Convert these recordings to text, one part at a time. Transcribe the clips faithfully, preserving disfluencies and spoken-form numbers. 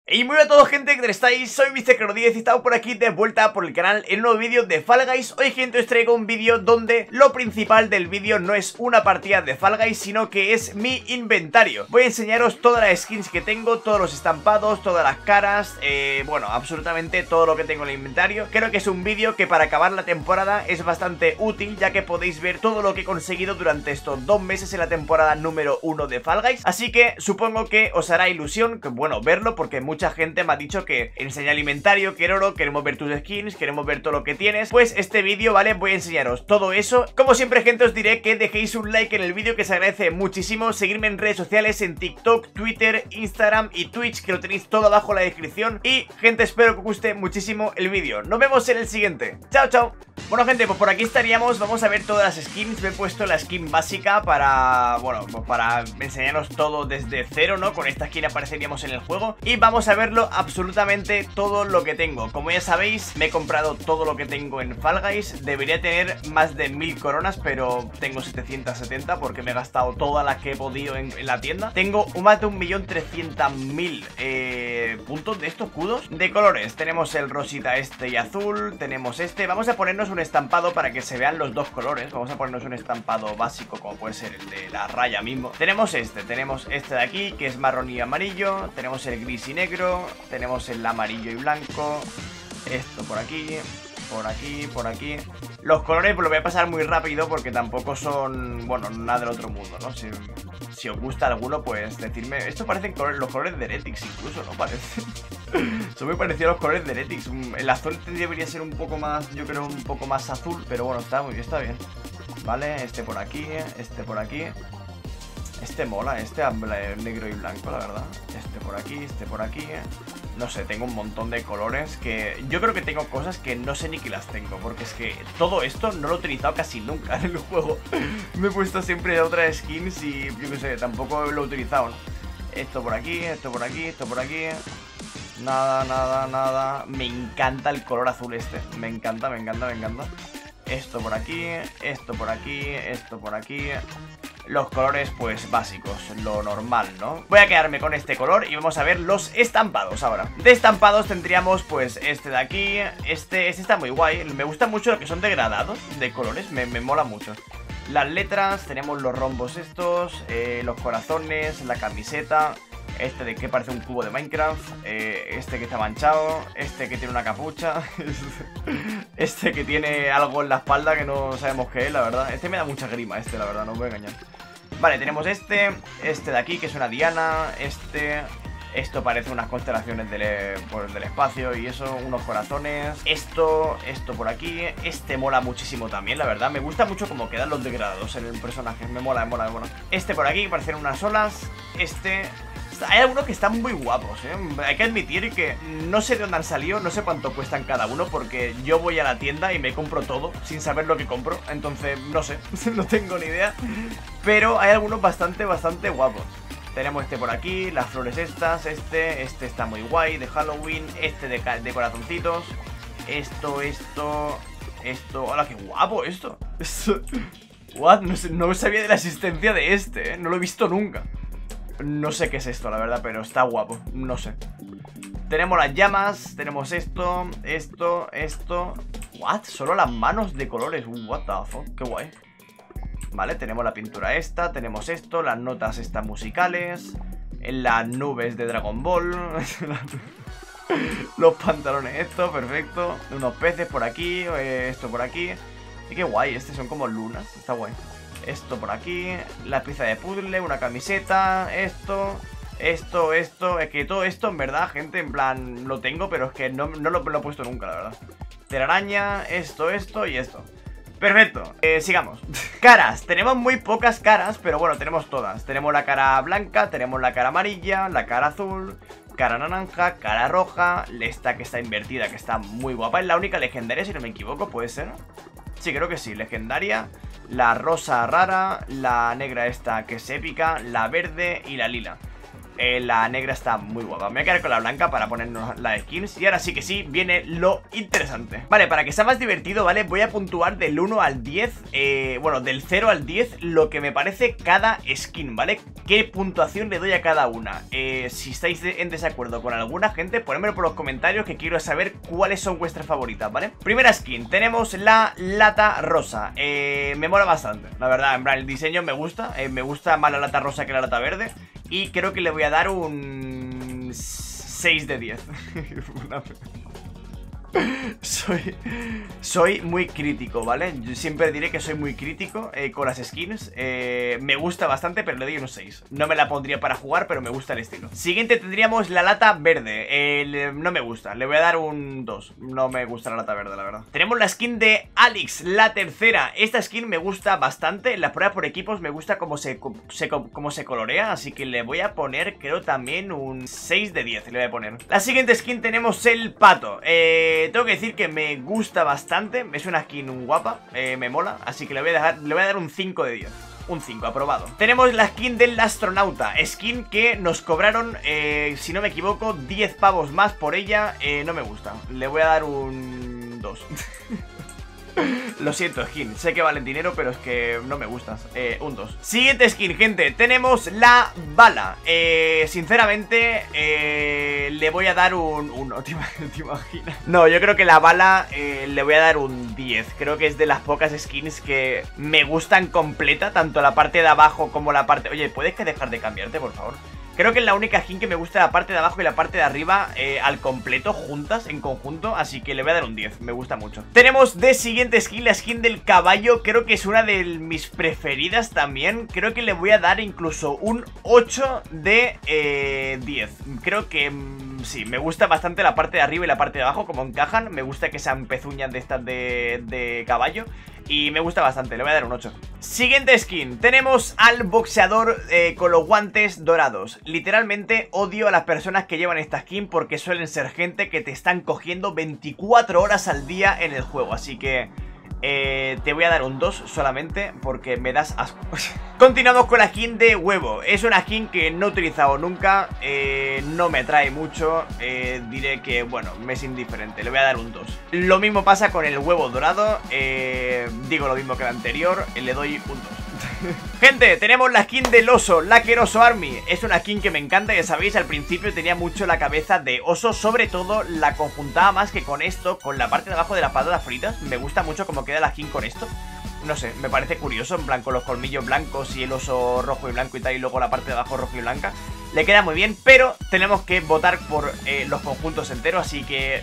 Y muy buenas a todos, gente, ¿qué tal estáis? Soy mister Crono diez y estamos por aquí de vuelta por el canal en un nuevo vídeo de Fall Guys. Hoy, gente, os traigo un vídeo donde lo principal del vídeo no es una partida de Fall Guys, sino que es mi inventario. Voy a enseñaros todas las skins que tengo, todos los estampados, todas las caras, eh, bueno, absolutamente todo lo que tengo en el inventario. Creo que es un vídeo que para acabar la temporada es bastante útil, ya que podéis ver todo lo que he conseguido durante estos dos meses en la temporada número uno de Fall Guys. Así que supongo que os hará ilusión, que, bueno, verlo, porque muchas Mucha gente me ha dicho que enseña el inventario, que oro, queremos ver tus skins, queremos ver todo lo que tienes. Pues este vídeo, ¿vale? Voy a enseñaros todo eso. Como siempre, gente, os diré que dejéis un like en el vídeo, que se agradece muchísimo. Seguirme en redes sociales, en TikTok, Twitter, Instagram y Twitch, que lo tenéis todo abajo en la descripción. Y, gente, espero que os guste muchísimo el vídeo. Nos vemos en el siguiente. Chao, chao. Bueno, gente, pues por aquí estaríamos. Vamos a ver todas las skins. Me he puesto la skin básica para, bueno, pues para enseñaros todo desde cero, ¿no? Con esta skin apareceríamos en el juego. Y vamos a verlo absolutamente todo lo que tengo. Como ya sabéis, me he comprado todo lo que tengo en Fall Guys. Debería tener más de mil coronas, pero tengo setecientos setenta porque me he gastado todas las que he podido en, en la tienda. Tengo más de un millón trescientos mil eh, puntos de estos escudos de colores. Tenemos el rosita este y azul. Tenemos este. Vamos a ponernos un estampado para que se vean los dos colores. Vamos a ponernos un estampado básico, como puede ser el de la raya mismo. Tenemos este. Tenemos este de aquí, que es marrón y amarillo. Tenemos el gris y negro. Tenemos el amarillo y blanco. Esto por aquí, por aquí, por aquí. Los colores pues lo voy a pasar muy rápido porque tampoco son, bueno, nada del otro mundo, ¿no? Si, si os gusta alguno, pues decidme. Esto parecen colores, los colores de Heretics incluso, ¿no? Parece. Son muy parecidos a los colores de Heretics. El azul debería ser un poco más, yo creo, un poco más azul, pero bueno, está muy bien, está bien. Vale, este por aquí, este por aquí. Este mola, este negro y blanco, la verdad. Este por aquí, este por aquí. No sé, tengo un montón de colores que... Yo creo que tengo cosas que no sé ni que las tengo, porque es que todo esto no lo he utilizado casi nunca en el juego. Me he puesto siempre otras skins y yo qué sé, tampoco lo he utilizado, ¿no? Esto por aquí, esto por aquí, esto por aquí. Nada, nada, nada. Me encanta el color azul este. Me encanta, me encanta, me encanta. Esto por aquí, esto por aquí, esto por aquí. Los colores pues básicos, lo normal, ¿no? Voy a quedarme con este color y vamos a ver los estampados ahora. De estampados tendríamos pues este de aquí. Este, este está muy guay. Me gusta mucho lo que son degradados de colores, me, me mola mucho. Las letras, tenemos los rombos estos, eh, los corazones, la camiseta. Este de que parece un cubo de Minecraft. eh, Este que está manchado. Este que tiene una capucha. Este que tiene algo en la espalda que no sabemos qué es, la verdad. Este me da mucha grima, este, la verdad, no os voy a engañar. Vale, tenemos este. Este de aquí, que es una diana. Este... Esto parece unas constelaciones del, pues, del espacio y eso, unos corazones. Esto, esto por aquí. Este mola muchísimo también, la verdad. Me gusta mucho cómo quedan los degradados en el personaje. Me mola, me mola, me mola. Este por aquí, que parecen unas olas. Este... Hay algunos que están muy guapos, ¿eh? Hay que admitir que no sé de dónde han salido, no sé cuánto cuestan cada uno, porque yo voy a la tienda y me compro todo sin saber lo que compro. Entonces, no sé, no tengo ni idea. Pero hay algunos bastante, bastante guapos. Tenemos este por aquí, las flores estas, este, este está muy guay, de Halloween, este de, de corazoncitos. Esto, esto, esto... ¡Hola, qué guapo esto! What? No, sé, no sabía de la existencia de este, ¿eh? No lo he visto nunca. No sé qué es esto, la verdad, pero está guapo. No sé. Tenemos las llamas. Tenemos esto, esto, esto. ¿What? Solo las manos de colores. What the fuck, qué guay. Vale, tenemos la pintura esta. Tenemos esto, las notas estas musicales. En las nubes de Dragon Ball. Los pantalones estos, perfecto. Unos peces por aquí, eh, esto por aquí. Y qué guay, estos son como lunas. Está guay. Esto por aquí, la pieza de puzzle, una camiseta, esto, esto, esto. Es que todo esto, en verdad, gente, en plan, lo tengo, pero es que no, no lo, lo he puesto nunca, la verdad. Telaraña, esto, esto y esto. Perfecto, eh, sigamos. Caras, tenemos muy pocas caras, pero bueno, tenemos todas. Tenemos la cara blanca, tenemos la cara amarilla, la cara azul, cara naranja, cara roja. Esta que está invertida, que está muy guapa. Es la única legendaria, si no me equivoco, ¿puede ser? Sí, creo que sí, legendaria. La rosa rara, la negra esta que es épica, la verde y la lila. eh, la negra está muy guapa. Me voy a quedar con la blanca para ponernos las skins. Y ahora sí que sí, viene lo interesante. Vale, para que sea más divertido, ¿vale? Voy a puntuar del uno al diez, eh, bueno, del cero al diez, lo que me parece cada skin, ¿vale? ¿Qué puntuación le doy a cada una? Eh, si estáis de, en desacuerdo con alguna, gente, ponedmelo por los comentarios, que quiero saber cuáles son vuestras favoritas, ¿vale? Primera skin, tenemos la lata rosa. eh, Me mola bastante, la verdad. En plan, el diseño me gusta, eh, me gusta más la lata rosa que la lata verde. Y creo que le voy a dar un seis de diez. Soy, soy muy crítico, ¿vale? Yo siempre diré que soy muy crítico eh, con las skins. eh, Me gusta bastante, pero le doy un seis. No me la pondría para jugar, pero me gusta el estilo. Siguiente tendríamos la lata verde. eh, le, No me gusta, le voy a dar un dos. No me gusta la lata verde, la verdad. Tenemos la skin de Alex, la tercera. Esta skin me gusta bastante. En las pruebas por equipos me gusta cómo se, se, cómo se colorea, así que le voy a poner, creo, también un seis de diez. Le voy a poner. La siguiente skin tenemos el pato. Eh... Tengo que decir que me gusta bastante. Es una skin guapa, eh, me mola. Así que le voy a dejar, le voy a dar un cinco de diez. Un cinco, aprobado. Tenemos la skin del astronauta. Skin que nos cobraron, eh, si no me equivoco, diez pavos más por ella. eh, No me gusta. Le voy a dar un dos. Lo siento, skin, sé que valen dinero, pero es que no me gustas. eh, Un dos. Siguiente skin, gente, tenemos la bala. eh, Sinceramente, eh, le voy a dar un uno. ¿Te imaginas? No, yo creo que la bala eh, le voy a dar un diez. Creo que es de las pocas skins que me gustan completa, tanto la parte de abajo como la parte... Oye, ¿puedes que dejar de cambiarte, por favor? Creo que es la única skin que me gusta, la parte de abajo y la parte de arriba eh, al completo, juntas, en conjunto. Así que le voy a dar un diez, me gusta mucho. Tenemos de siguiente skin la skin del caballo. Creo que es una de mis preferidas también. Creo que le voy a dar incluso un ocho de diez. Creo que mmm, sí, me gusta bastante la parte de arriba y la parte de abajo, como encajan. Me gusta que sean pezuñas de estas de, de caballo. Y me gusta bastante, le voy a dar un ocho. Siguiente skin, tenemos al boxeador eh, con los guantes dorados. Literalmente odio a las personas que llevan esta skin, porque suelen ser gente que te están cogiendo veinticuatro horas al día en el juego. Así que eh, te voy a dar un dos solamente porque me das asco. Continuamos con la skin de huevo. Es una skin que no he utilizado nunca, eh, no me atrae mucho, eh, diré que, bueno, me es indiferente, le voy a dar un dos. Lo mismo pasa con el huevo dorado, eh, digo lo mismo que el anterior, le doy un dos. Gente, tenemos la skin del oso, Laker Oso Army. Es una skin que me encanta, ya sabéis, al principio tenía mucho la cabeza de oso. Sobre todo la conjuntaba más que con esto, con la parte de abajo de las patatas fritas. Me gusta mucho cómo queda la skin con esto. No sé, me parece curioso, en plan con los colmillos blancos y el oso rojo y blanco y tal, y luego la parte de abajo rojo y blanca. Le queda muy bien, pero tenemos que votar por eh, los conjuntos enteros, así que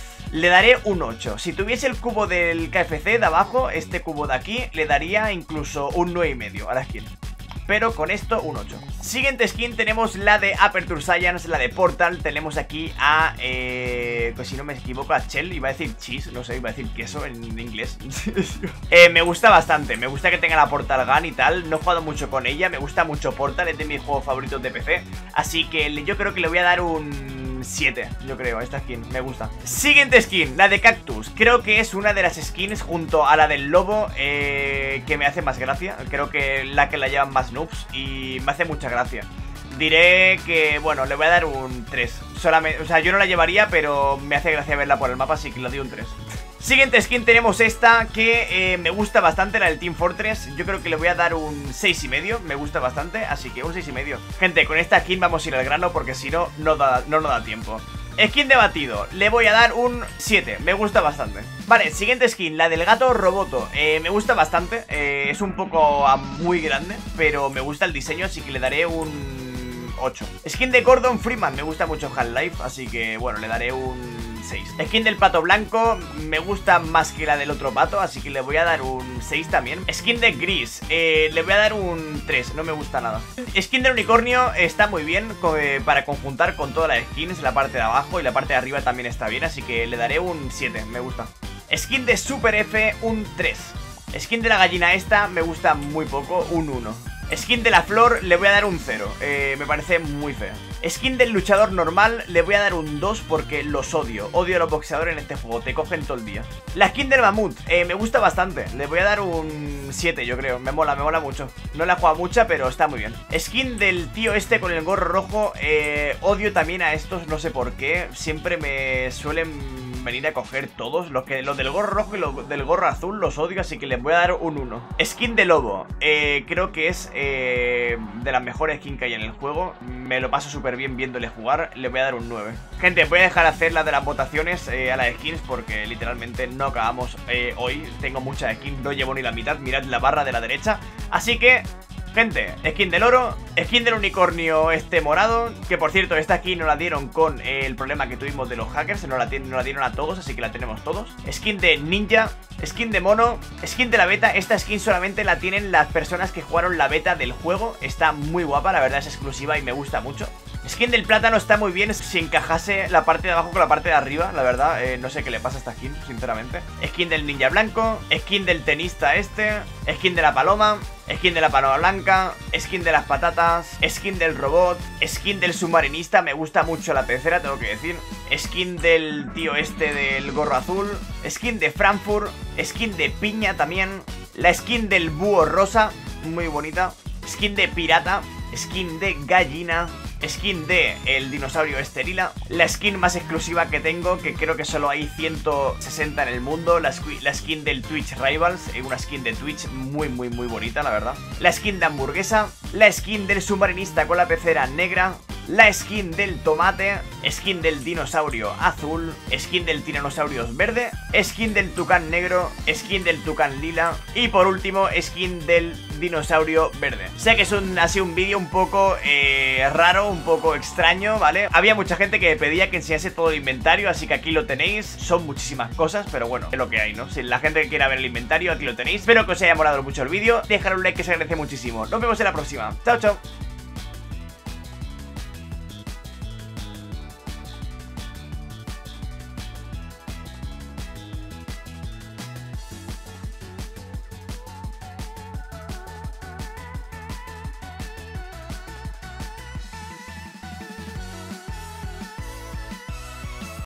le daré un ocho. Si tuviese el cubo del K F C de abajo, este cubo de aquí, le daría incluso un nueve y medio a la skin. Pero con esto un ocho. Siguiente skin tenemos la de Aperture Science, la de Portal. Tenemos aquí a, eh, pues si no me equivoco, a Shell. Iba a decir cheese, no sé, iba a decir queso en inglés. eh, Me gusta bastante, me gusta que tenga la Portal Gun y tal. No he jugado mucho con ella, me gusta mucho Portal, es de mis juegos favoritos de P C. Así que yo creo que le voy a dar un siete, yo creo, a esta skin, me gusta. Siguiente skin, la de Cactus. Creo que es una de las skins junto a la del lobo eh, que me hace más gracia. Creo que la que la llevan más noobs y me hace mucha gracia. Diré que, bueno, le voy a dar un tres. Solamente, o sea, yo no la llevaría, pero me hace gracia verla por el mapa, así que le doy un tres. Siguiente skin tenemos esta que eh, me gusta bastante, la del Team Fortress. Yo creo que le voy a dar un seis y medio, me gusta bastante, así que un seis y medio. Gente, con esta skin vamos a ir al grano porque si no, no, da, no nos da tiempo. Skin de batido, le voy a dar un siete, me gusta bastante. Vale, siguiente skin, la del gato roboto. eh, Me gusta bastante, eh, es un poco uh, muy grande, pero me gusta el diseño, así que le daré un ocho. Skin de Gordon Freeman, me gusta mucho Half-Life, así que bueno, le daré un seis. Skin del pato blanco, me gusta más que la del otro pato, así que le voy a dar un seis también. Skin de gris, eh, le voy a dar un tres, no me gusta nada. Skin del unicornio está muy bien eh, para conjuntar con todas las skins. La parte de abajo y la parte de arriba también está bien, así que le daré un siete, me gusta. Skin de Super F, un tres. Skin de la gallina esta, me gusta muy poco, un uno. Skin de la flor, le voy a dar un cero, eh, me parece muy fea. Skin del luchador normal le voy a dar un dos porque los odio. Odio a los boxeadores en este juego, te cogen todo el día. La skin del mamut, eh, me gusta bastante. Le voy a dar un siete, yo creo. Me mola, me mola mucho. No la he jugado mucha, pero está muy bien. Skin del tío este con el gorro rojo, eh, odio también a estos, no sé por qué. Siempre me suelen venir a coger todos. Los, que, los del gorro rojo y los del gorro azul los odio, así que les voy a dar un uno. Skin de lobo, eh, creo que es eh, de las mejores skins que hay en el juego. Me lo paso súper bien viéndole jugar. Le voy a dar un nueve. Gente, voy a dejar hacer la de las votaciones eh, a las skins porque literalmente no acabamos eh, hoy. Tengo muchas skins, no llevo ni la mitad. Mirad la barra de la derecha. Así que... gente, skin del oro, skin del unicornio este morado, que por cierto esta skin nos la dieron con eh, el problema que tuvimos de los hackers, nos la, nos la dieron a todos, así que la tenemos todos. Skin de ninja, skin de mono, skin de la beta, esta skin solamente la tienen las personas que jugaron la beta del juego, está muy guapa, la verdad es exclusiva y me gusta mucho. Skin del plátano está muy bien si encajase la parte de abajo con la parte de arriba, la verdad, eh, no sé qué le pasa a esta skin, sinceramente. Skin del ninja blanco, skin del tenista este, skin de la paloma, skin de la paloma blanca, skin de las patatas, skin del robot, skin del submarinista, me gusta mucho la pecera, tengo que decir. Skin del tío este del gorro azul, skin de Frankfurt, skin de piña también, la skin del búho rosa, muy bonita, skin de pirata, skin de gallina, skin de el dinosaurio esterila, la skin más exclusiva que tengo, que creo que solo hay ciento sesenta en el mundo, la, la skin del Twitch Rivals, una skin de Twitch muy muy muy bonita, la verdad. La skin de hamburguesa, la skin del submarinista con la pecera negra, la skin del tomate, skin del dinosaurio azul, skin del tiranosaurio verde, skin del tucán negro, skin del tucán lila y por último skin del dinosaurio verde. Sé que es un, ha sido un vídeo un poco eh, raro, un poco extraño, ¿vale? Había mucha gente que pedía que enseñase todo el inventario, así que aquí lo tenéis. Son muchísimas cosas, pero bueno, es lo que hay, ¿no? Si la gente que quiera ver el inventario, aquí lo tenéis. Espero que os haya molado mucho el vídeo. Dejad un like que se agradece muchísimo. Nos vemos en la próxima. Chao, chao.